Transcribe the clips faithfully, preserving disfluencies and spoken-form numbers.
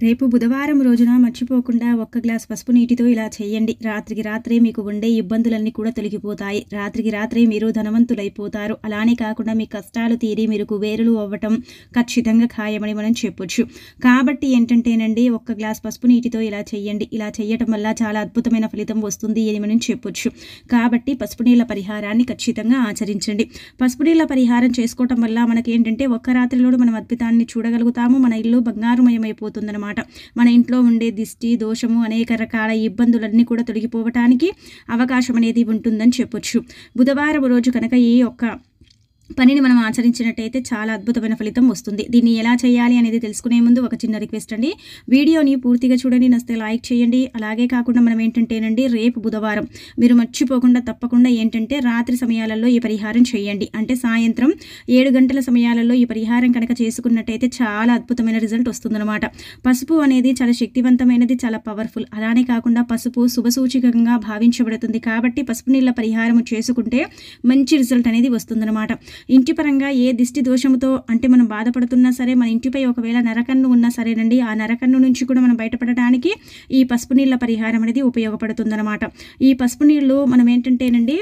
రేపు బుధవారం రోజున మర్చిపోకుండా ఒక్క గ్లాస్ పసుపు నీటితో ఇలా చేయండి. రాత్రికి రాత్రే మీకు ఉండే ఇబ్బందులన్నీ కూడా తొలగిపోతాయి. రాత్రికి రాత్రే మీరు ధనవంతులైపోతారు. అలానే కాకుండా మీ కష్టాలు తీరి మీరు కుబేరులు అవ్వటం ఖచ్చితంగా ఖాయమని మనం చెప్పొచ్చు. కాబట్టి ఏంటంటేనండి, ఒక్క గ్లాస్ పసుపు నీటితో ఇలా చేయండి. ఇలా చేయటం వల్ల చాలా అద్భుతమైన ఫలితం వస్తుంది అని మనం చెప్పొచ్చు. కాబట్టి పసుపు నీళ్ళ పరిహారాన్ని ఖచ్చితంగా ఆచరించండి. పసుపు నీళ్ళ పరిహారం చేసుకోవటం వల్ల మనకి ఏంటంటే ఒక్క రాత్రిలో మనం అద్భుతాన్ని చూడగలుగుతాము. మన ఇల్లు బంగారుమయమైపోతుందన్నమాట. మన ఇంట్లో ఉండే దిష్టి దోషము అనేక రకాల ఇబ్బందులన్నీ కూడా తొలగిపోవటానికి అవకాశం అనేది ఉంటుందని చెప్పొచ్చు. బుధవారం రోజు కనుక ఈ యొక్క పనిని మనం ఆచరించినట్టయితే చాలా అద్భుతమైన ఫలితం వస్తుంది. దీన్ని ఎలా చేయాలి అనేది తెలుసుకునే ముందు ఒక చిన్న రిక్వెస్ట్ అండి, వీడియోని పూర్తిగా చూడండి, నచ్చితే లైక్ చేయండి. అలాగే కాకుండా మనం ఏంటంటేనండి, రేపు బుధవారం మీరు మర్చిపోకుండా తప్పకుండా ఏంటంటే రాత్రి సమయాలలో ఈ పరిహారం చేయండి. అంటే సాయంత్రం ఏడు గంటల సమయాలలో ఈ పరిహారం కనుక చేసుకున్నట్టయితే చాలా అద్భుతమైన రిజల్ట్ వస్తుందన్నమాట. పసుపు అనేది చాలా శక్తివంతమైనది, చాలా పవర్ఫుల్. అలానే కాకుండా పసుపు శుభసూచికంగా భావించబడుతుంది. కాబట్టి పసుపు నీళ్ళ పరిహారం చేసుకుంటే మంచి రిజల్ట్ అనేది వస్తుందన్నమాట. ఇంటి పరంగా ఏ దిష్టి దోషంతో అంటే మనం బాధపడుతున్నా సరే, మన ఇంటిపై ఒకవేళ నరకన్ను ఉన్నా సరేనండి, ఆ నరకన్ను నుంచి కూడా మనం బయటపడటానికి ఈ పసుపు నీళ్ళ పరిహారం అనేది ఉపయోగపడుతుందన్నమాట. ఈ పసుపు నీళ్ళు మనం ఏంటంటేనండి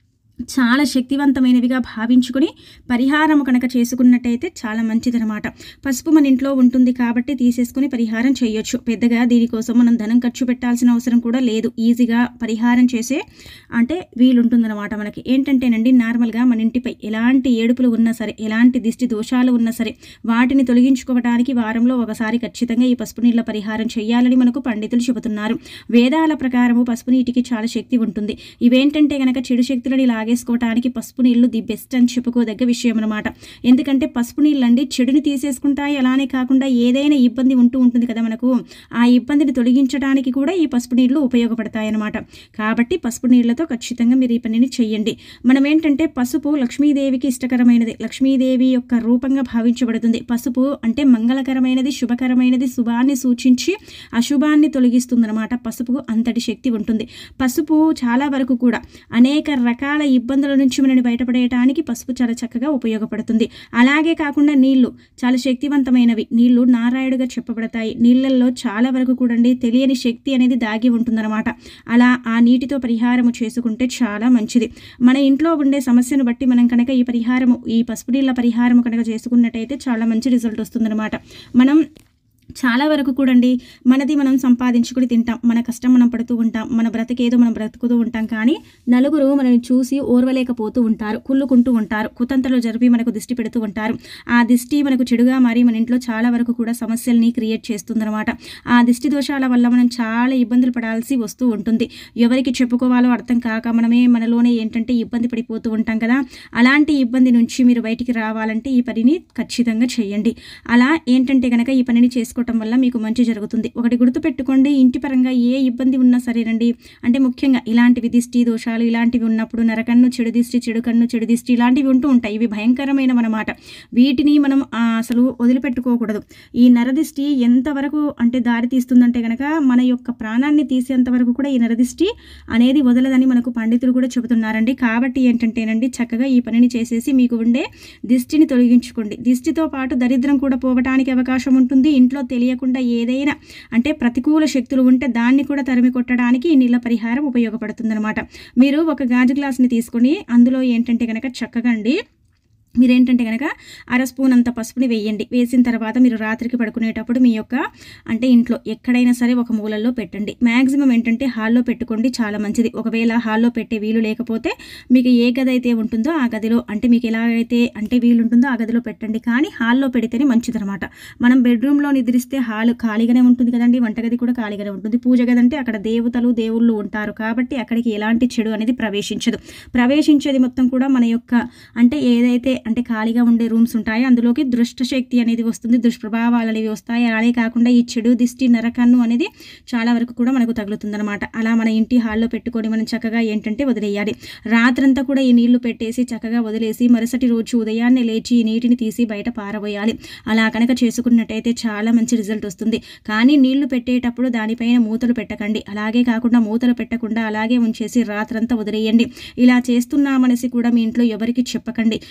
చాలా శక్తివంతమైనవిగా భావించుకుని పరిహారం కనుక చేసుకున్నట్టయితే చాలా మంచిదనమాట. పసుపు మన ఇంట్లో ఉంటుంది కాబట్టి తీసేసుకుని పరిహారం చేయొచ్చు. పెద్దగా దీనికోసం మనం ధనం ఖర్చు పెట్టాల్సిన అవసరం కూడా లేదు. ఈజీగా పరిహారం చేసే అంటే వీలుంటుందన్నమాట. మనకి ఏంటంటేనండి, నార్మల్గా మన ఇంటిపై ఎలాంటి ఏడుపులు ఉన్నా సరే, ఎలాంటి దిష్టి దోషాలు ఉన్నా సరే, వాటిని తొలగించుకోవడానికి వారంలో ఒకసారి ఖచ్చితంగా ఈ పసుపు నీళ్ళ పరిహారం చేయాలని మనకు పండితులు చెబుతున్నారు. వేదాల ప్రకారము పసుపు నీటికి చాలా శక్తి ఉంటుంది. ఇవేంటంటే కనుక చెడు శక్తులని లాగేసుకోవడానికి పసుపు నీళ్లు ది బెస్ట్ అని చెప్పుకోదగ్గ విషయం అనమాట. ఎందుకంటే పసుపు నీళ్ళు అండి చెడుని తీసేసుకుంటాయి. అలానే కాకుండా ఏదైనా ఇబ్బంది ఉంటూ ఉంటుంది కదా మనకు, ఆ ఇబ్బందిని తొలగించడానికి కూడా ఈ పసుపు నీళ్లు ఉపయోగపడతాయి అన్నమాట. కాబట్టి పసుపు నీళ్లతో ఖచ్చితంగా మీరు ఈ పనిని చెయ్యండి. మనం ఏంటంటే పసుపు లక్ష్మీదేవికి ఇష్టకరమైనది, లక్ష్మీదేవి యొక్క రూపంగా భావించబడుతుంది. పసుపు అంటే మంగళకరమైనది, శుభకరమైనది, శుభాన్ని సూచించి అశుభాన్ని తొలగిస్తుందన్నమాట. పసుపు అంతటి శక్తి ఉంటుంది. పసుపు చాలా వరకు కూడా అనేక రకాల ఇబ్బందుల నుంచి మనని బయటపడేయడానికి పసుపు చాలా చక్కగా ఉపయోగపడుతుంది. అలాగే కాకుండా నీళ్లు చాలా శక్తివంతమైనవి. నీళ్లు నారాయణుడిగా చెప్పబడతాయి. నీళ్లలో చాలా వరకు కూడా తెలియని శక్తి అనేది దాగి ఉంటుందన్నమాట. అలా ఆ నీటితో పరిహారము చేసుకుంటే చాలా మంచిది. మన ఇంట్లో ఉండే సమస్యను బట్టి మనం కనుక ఈ పరిహారము ఈ పసుపు నీళ్ళ పరిహారము కనుక చేసుకున్నట్టయితే చాలా మంచి రిజల్ట్ వస్తుందన్నమాట. మనం చాలా వరకు కూడండి మనది మనం సంపాదించుకుని తింటాం, మన కష్టం మనం పడుతూ ఉంటాం, మన బ్రతికేదో మనం బ్రతుకుతూ ఉంటాం. కానీ నలుగురు మనల్ని చూసి ఓర్వలేకపోతూ ఉంటారు, కుళ్ళుకుంటూ ఉంటారు, కుతంత్రలు జరిపి మనకు దిష్టి పెడుతూ ఉంటారు. ఆ దిష్టి మనకు చెడుగా మారి మన ఇంట్లో చాలా వరకు కూడా సమస్యల్ని క్రియేట్ చేస్తుందన్నమాట. ఆ దిష్టి దోషాల వల్ల మనం చాలా ఇబ్బందులు పడాల్సి వస్తూ ఉంటుంది. ఎవరికి చెప్పుకోవాలో అర్థం కాక మనమే మనలోనే ఏంటంటే ఇబ్బంది పడిపోతూ ఉంటాం కదా. అలాంటి ఇబ్బంది నుంచి మీరు బయటికి రావాలంటే ఈ పనిని ఖచ్చితంగా చేయండి. అలా ఏంటంటే కనుక ఈ పనిని చేసుకోవటం వల్ల మీకు మంచి జరుగుతుంది. ఒకటి గుర్తుపెట్టుకోండి, ఇంటి పరంగా ఏ ఇబ్బంది ఉన్నా సరేనండి, అంటే ముఖ్యంగా ఇలాంటివి దిష్టి దోషాలు ఇలాంటివి ఉన్నప్పుడు నరకన్ను, చెడు దిష్టి, చెడు కన్ను, చెడు దిష్టి ఇలాంటివి ఉంటూ ఉంటాయి. ఇవి భయంకరమైనవన్నమాట. వీటిని మనం అసలు వదిలిపెట్టుకోకూడదు. ఈ నరదిష్టి ఎంతవరకు అంటే దారి తీస్తుందంటే కనుక మన యొక్క ప్రాణాన్ని తీసేంత వరకు కూడా ఈ నరదిష్టి అనేది వదలదని మనకు పండితులు కూడా చెబుతున్నారండి. కాబట్టి ఏంటంటేనండి, చక్కగా ఈ పనిని చేసేసి మీకు ఉండే దిష్టిని తొలగించుకోండి. దిష్టితో పాటు దరిద్రం కూడా పోవటానికి అవకాశం ఉంటుంది. ఇంట్లో తెలియకుండా ఏదైనా అంటే ప్రతికూల శక్తులు ఉంటే దాన్ని కూడా తరిమి కొట్టడానికి ఈ నీళ్ళ పరిహారం ఉపయోగపడుతుందన్నమాట. మీరు ఒక గాజు గ్లాస్ని తీసుకొని అందులో ఏంటంటే కనుక చక్కగా అండి మీరేంటంటే కనుక అర స్పూన్ అంత పసుపుని వేయండి. వేసిన తర్వాత మీరు రాత్రికి పడుకునేటప్పుడు మీ యొక్క అంటే ఇంట్లో ఎక్కడైనా సరే ఒక మూలల్లో పెట్టండి. మ్యాక్సిమం ఏంటంటే హాల్లో పెట్టుకోండి, చాలా మంచిది. ఒకవేళ హాల్లో పెట్టే వీలు లేకపోతే మీకు ఏ గది అయితే ఉంటుందో ఆ గదిలో అంటే మీకు ఎలాగైతే అంటే వీలు ఉంటుందో ఆ గదిలో పెట్టండి. కానీ హాల్లో పెడితేనే మంచిదనమాట. మనం బెడ్రూమ్లో నిద్రిస్తే హాల్ ఖాళీగానే ఉంటుంది కదండి, వంటగది కూడా ఖాళీగానే ఉంటుంది. పూజ గది అంటే అక్కడ దేవతలు దేవుళ్ళు ఉంటారు కాబట్టి అక్కడికి ఎలాంటి చెడు అనేది ప్రవేశించదు. ప్రవేశించేది మొత్తం కూడా మన యొక్క అంటే ఏదైతే అంటే ఖాళీగా ఉండే రూమ్స్ ఉంటాయి, అందులోకి దృష్ట శక్తి అనేది వస్తుంది, దుష్ప్రభావాలు అనేవి వస్తాయి. అలాగే కాకుండా ఈ చెడు దిష్టి నరకన్ను అనేది చాలా వరకు కూడా మనకు తగులుతుందన్నమాట. అలా మన ఇంటి హాల్లో పెట్టుకొని మనం చక్కగా ఏంటంటే వదిలేయాలి. రాత్రంతా కూడా ఈ నీళ్లు పెట్టేసి చక్కగా వదిలేసి మరుసటి రోజు ఉదయాన్నే లేచి ఈ నీటిని తీసి బయట పారబోయాలి. అలా కనుక చేసుకున్నట్టయితే చాలా మంచి రిజల్ట్ వస్తుంది. కానీ నీళ్లు పెట్టేటప్పుడు దానిపైన మూతలు పెట్టకండి. అలాగే కాకుండా మూతలు పెట్టకుండా అలాగే ఉంచేసి రాత్రంతా వదిలేయండి. ఇలా చేస్తున్నామనేసి కూడా మీ ఇంట్లో ఎవరికి చెప్పకండి. చెప్ప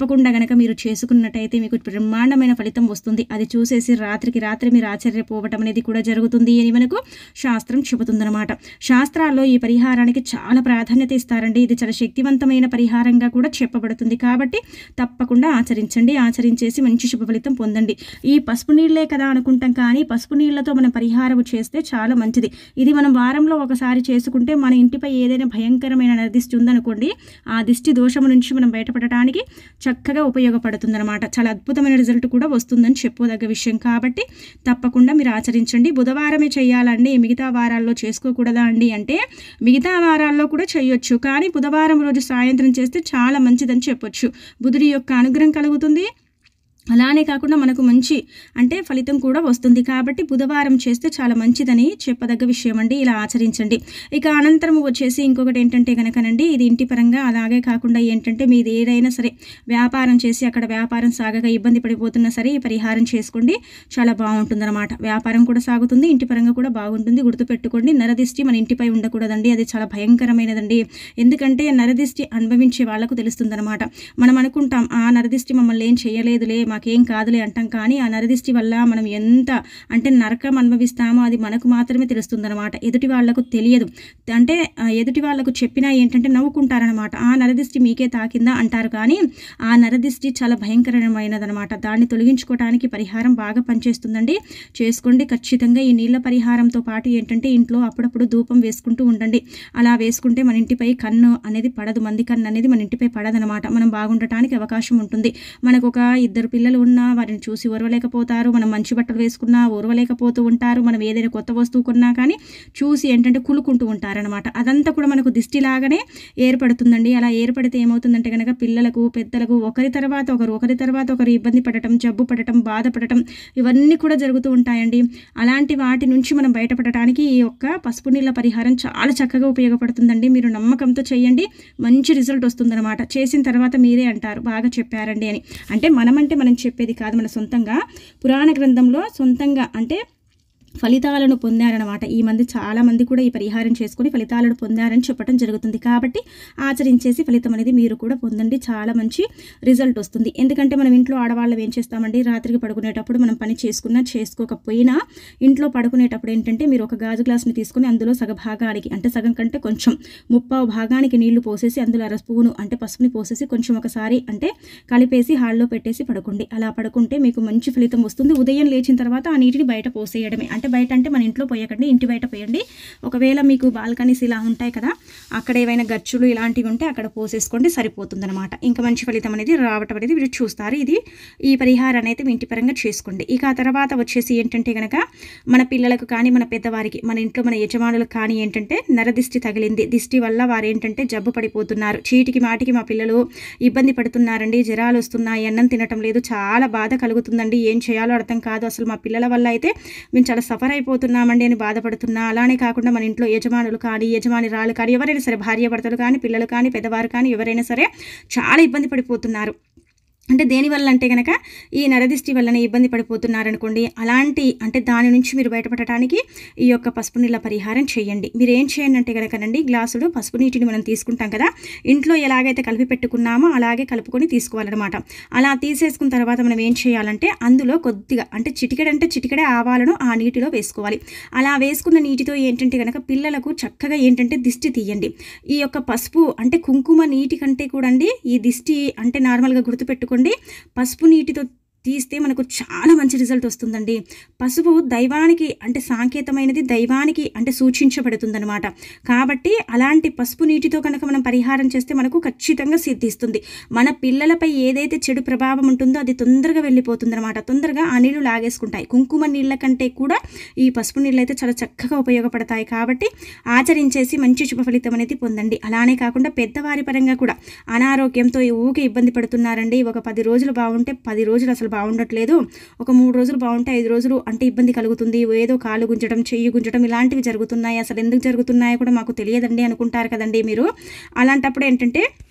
తప్పకుండా గనక మీరు చేసుకున్నట్టయితే మీకు బ్రహ్మాండమైన ఫలితం వస్తుంది. అది చూసేసి రాత్రికి రాత్రి మీరు ఆశ్చర్యపోవటం అనేది కూడా జరుగుతుంది అని మనకు శాస్త్రం చెబుతుందన్నమాట. శాస్త్రాల్లో ఈ పరిహారానికి చాలా ప్రాధాన్యత ఇస్తారండి. ఇది చాలా శక్తివంతమైన పరిహారంగా కూడా చెప్పబడుతుంది. కాబట్టి తప్పకుండా ఆచరించండి. ఆచరించేసి మంచి శుభ ఫలితం పొందండి. ఈ పసుపు నీళ్ళే కదా అనుకుంటాం, కానీ పసుపు నీళ్ళతో మనం పరిహారం చేస్తే చాలా మంచిది. ఇది మనం వారంలో ఒకసారి చేసుకుంటే మన ఇంటిపై ఏదైనా భయంకరమైన నరదిష్టి ఉందనుకోండి, ఆ దిష్టి దోషము నుంచి మనం బయటపడటానికి చక్కగా ఉపయోగపడుతుందన్నమాట. చాలా అద్భుతమైన రిజల్ట్ కూడా వస్తుందని చెప్పుకోదగ్గ విషయం. కాబట్టి తప్పకుండా మీరు ఆచరించండి. బుధవారమే చేయాలండి, మిగతా వారాల్లో చేసుకోకూడదా అండి అంటే మిగతా వారాల్లో కూడా చేయొచ్చు, కానీ బుధవారం రోజు సాయంత్రం చేస్తే చాలా మంచిదని చెప్పొచ్చు. బుధుడి యొక్క అనుగ్రహం కలుగుతుంది, అలానే కాకుండా మనకు మంచి అంటే ఫలితం కూడా వస్తుంది. కాబట్టి బుధవారం చేస్తే చాలా మంచిదని చెప్పదగ్గ విషయం అండి. ఇలా ఆచరించండి. ఇక అనంతరం వచ్చేసి ఇంకొకటి ఏంటంటే కనుకనండి, ఇది ఇంటి పరంగా అలాగే కాకుండా ఏంటంటే మీది ఏదైనా సరే వ్యాపారం చేసి అక్కడ వ్యాపారం సాగగా ఇబ్బంది పడిపోతున్నా సరే ఈ పరిహారం చేసుకోండి, చాలా బాగుంటుందన్నమాట. వ్యాపారం కూడా సాగుతుంది, ఇంటి పరంగా కూడా బాగుంటుంది. గుర్తుపెట్టుకోండి, నరదిష్టి మన ఇంటిపై ఉండకూడదండి. అది చాలా భయంకరమైనదండి. ఎందుకంటే నరదిష్టి అనుభవించే వాళ్ళకు తెలుస్తుందన్నమాట. మనం అనుకుంటాం ఆ నరదిష్టి మమ్మల్ని ఏం చేయలేదులే, మాకేం కాదులే అంటాం, కానీ ఆ నరదిష్టి వల్ల మనం ఎంత అంటే నరకం అనుభవిస్తామో అది మనకు మాత్రమే తెలుస్తుందన్నమాట. ఎదుటి వాళ్లకు తెలియదు. అంటే ఎదుటి వాళ్లకు చెప్పినా ఏంటంటే నవ్వుకుంటారనమాట. ఆ నరదిష్టి మీకే తాకిందా అంటారు, కానీ ఆ నరదిష్టి చాలా భయంకరమైనదనమాట. దాన్ని తొలగించుకోవడానికి పరిహారం బాగా పనిచేస్తుందండి. చేసుకోండి ఖచ్చితంగా. ఈ నీళ్ళ పరిహారంతో పాటు ఏంటంటే ఇంట్లో అప్పుడప్పుడు ధూపం వేసుకుంటూ ఉండండి. అలా వేసుకుంటే మన ఇంటిపై కన్ను అనేది పడదు, మంది కన్ను అనేది మన ఇంటిపై పడదనమాట. మనం బాగుండటానికి అవకాశం ఉంటుంది. మనకు ఒక ఇద్దరు పిల్లలు ఉన్నా వారిని చూసి ఓర్వలేకపోతారు. మనం మంచి బట్టలు వేసుకున్నా ఓర్వలేకపోతూ ఉంటారు. మనం ఏదైనా కొత్త వస్తువు కొన్నా కానీ చూసి ఏంటంటే కులుకుంటూ ఉంటారనమాట. అదంతా కూడా మనకు దిష్టిలాగానే ఏర్పడుతుందండి. అలా ఏర్పడితే ఏమవుతుందంటే కనుక పిల్లలకు పెద్దలకు ఒకరి తర్వాత ఒకరు ఒకరి తర్వాత ఒకరు ఇబ్బంది పడటం, జబ్బు పడటం, బాధపడటం ఇవన్నీ కూడా జరుగుతూ ఉంటాయండి. అలాంటి వాటి నుంచి మనం బయటపడటానికి ఈ యొక్క పసుపు నీళ్ళ పరిహారం చాలా చక్కగా ఉపయోగపడుతుందండి. మీరు నమ్మకంతో చేయండి, మంచి రిజల్ట్ వస్తుందన్నమాట. చేసిన తర్వాత మీరే అంటారు బాగా చెప్పారండి అని. అంటే మనమంటే మనం చెప్పేది కాదు, మన సొంతంగా పురాణ గ్రంథంలో సొంతంగా అంటే ఫలితాలను పొందారనమాట. ఈ మంది చాలామంది కూడా ఈ పరిహారం చేసుకొని ఫలితాలను పొందారని చెప్పడం జరుగుతుంది. కాబట్టి ఆచరించేసి ఫలితం అనేది మీరు కూడా పొందండి, చాలా మంచి రిజల్ట్ వస్తుంది. ఎందుకంటే మనం ఇంట్లో ఆడవాళ్ళం ఏం చేస్తామండి, రాత్రికి పడుకునేటప్పుడు మనం పని చేసుకున్నా చేసుకోకపోయినా ఇంట్లో పడుకునేటప్పుడు ఏంటంటే మీరు ఒక గాజు గ్లాస్ని తీసుకొని అందులో సగ భాగానికి అంటే సగం కంటే కొంచెం ముప్పావు భాగానికి నీళ్లు పోసేసి అందులో అర స్పూను అంటే పసుపుని పోసేసి కొంచెం ఒకసారి అంటే కలిపేసి హాల్లో పెట్టేసి పడుకోండి. అలా పడుకుంటే మీకు మంచి ఫలితం వస్తుంది. ఉదయం లేచిన తర్వాత ఆ నీటిని బయట పోసేయడమే. అంటే బయట అంటే మన ఇంట్లో పోయకండి, ఇంటి బయట పోయండి. ఒకవేళ మీకు బాల్కనీస్ ఇలా ఉంటాయి కదా, అక్కడ ఏవైనా గచ్చులు ఇలాంటివి ఉంటే అక్కడ పోసేసుకోండి, సరిపోతుందన్నమాట. ఇంకా మంచి ఫలితం అనేది రావటం అనేది మీరు చూస్తారు. ఇది ఈ పరిహారాన్ని అయితే మీ ఇంటి పరంగా చేసుకోండి. ఇక ఆ తర్వాత వచ్చేసి ఏంటంటే కనుక మన పిల్లలకు కానీ మన పెద్దవారికి మన ఇంట్లో మన యజమానులకు కానీ ఏంటంటే నరదిష్టి తగిలింది, దిష్టి వల్ల వారు ఏంటంటే జబ్బు పడిపోతున్నారు, చీటికి మాటికి మా పిల్లలు ఇబ్బంది పడుతున్నారండి, జ్వరాలు వస్తున్నాయి, అన్నం తినటం లేదు, చాలా బాధ కలుగుతుందండి, ఏం చేయాలో అర్థం కాదు, అసలు మా పిల్లల వల్ల అయితే మేము చాలా సఫర్ అయిపోతున్నామండి అని బాధపడుతున్నా. అలానే కాకుండా మన ఇంట్లో యజమానులు కానీ యజమానిరాలు కానీ ఎవరైనా సరే భార్య భర్తలు కానీ పిల్లలు కానీ పెద్దవారు కానీ ఎవరైనా సరే చాలా ఇబ్బంది పడిపోతున్నారు. అంటే దేనివల్ల అంటే కనుక ఈ నరదిష్టి వల్లనే ఇబ్బంది పడిపోతున్నారనుకోండి. అలాంటి అంటే దాని నుంచి మీరు బయటపడటానికి ఈ యొక్క పసుపు నీళ్ళ పరిహారం చేయండి. మీరు ఏం చేయండి అంటే కనుకనండి, గ్లాసుడు పసుపు నీటిని మనం తీసుకుంటాం కదా, ఇంట్లో ఎలాగైతే కలిపి పెట్టుకున్నామో అలాగే కలుపుకొని తీసుకోవాలన్నమాట. అలా తీసేసుకున్న తర్వాత మనం ఏం చేయాలంటే అందులో కొద్దిగా అంటే చిటికెడంటే చిటికెడే ఆవాలను ఆ నీటిలో వేసుకోవాలి. అలా వేసుకున్న నీటితో ఏంటంటే కనుక పిల్లలకు చక్కగా ఏంటంటే దిష్టి తీయండి. ఈ యొక్క పసుపు అంటే కుంకుమ నీటి కంటే కూడా అండి ఈ దిష్టి అంటే నార్మల్గా గుర్తుపెట్టుకోండి, పసుపు నీటితో తీస్తే మనకు చాలా మంచి రిజల్ట్ వస్తుందండి. పసుపు దైవానికి అంటే సాంకేతమైనది, దైవానికి అంటే సూచించబడుతుందన్నమాట. కాబట్టి అలాంటి పసుపు నీటితో కనుక మనం పరిహారం చేస్తే మనకు ఖచ్చితంగా సిద్ధిస్తుంది. మన పిల్లలపై ఏదైతే చెడు ప్రభావం ఉంటుందో అది తొందరగా వెళ్ళిపోతుందన్నమాట, తొందరగా ఆ నీళ్లు లాగేసుకుంటాయి. కుంకుమ నీళ్ళ కంటే కూడా ఈ పసుపు నీళ్ళు అయితే చాలా చక్కగా ఉపయోగపడతాయి. కాబట్టి ఆచరించేసి మంచి శుభ ఫలితం అనేది పొందండి. అలానే కాకుండా పెద్దవారి పరంగా కూడా అనారోగ్యంతో ఊకే ఇబ్బంది పడుతున్నారండి. ఒక పది రోజులు బాగుంటే పది రోజులు అసలు బాగుండట్లేదు, ఒక మూడు రోజులు బాగుంటే ఐదు రోజులు అంటే ఇబ్బంది కలుగుతుంది, ఏదో కాలు గుంజడం చెయ్యి గుంజడం ఇలాంటివి జరుగుతున్నాయి, అసలు ఎందుకు జరుగుతున్నాయో కూడా మాకు తెలియదండి అనుకుంటారు కదండి మీరు. అలాంటప్పుడు ఏంటంటే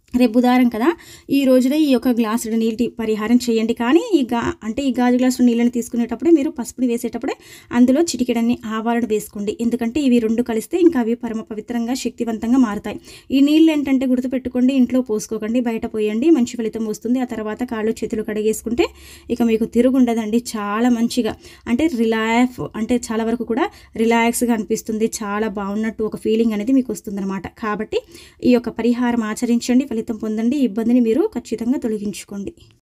రేపు బుధవారం కదా, ఈ రోజునే ఈ యొక్క గ్లాసుడు నీటి పరిహారం చేయండి. కానీ ఈ గా అంటే ఈ గాజు గ్లాసుడు నీళ్ళని తీసుకునేటప్పుడే మీరు పసుపుని వేసేటప్పుడే అందులో చిటికెడన్ని ఆవాలను వేసుకోండి. ఎందుకంటే ఇవి రెండు కలిస్తే ఇంకా అవి పరమ పవిత్రంగా శక్తివంతంగా మారుతాయి. ఈ నీళ్ళు ఏంటంటే గుర్తుపెట్టుకోండి, ఇంట్లో పోసుకోకండి, బయట పోయండి, మంచి ఫలితం వస్తుంది. ఆ తర్వాత కాళ్ళు చేతులు కడిగేసుకుంటే ఇక మీకు తిరుగుండదండి. చాలా మంచిగా అంటే రిలాక్స్ అంటే చాలా వరకు కూడా రిలాక్స్గా అనిపిస్తుంది. చాలా బాగున్నట్టు ఒక ఫీలింగ్ అనేది మీకు వస్తుందన్నమాట. కాబట్టి ఈ యొక్క పరిహారం ఆచరించండి, ఫలితం పొందండి, ఇబ్బందిని మీరు ఖచ్చితంగా తొలగించుకోండి.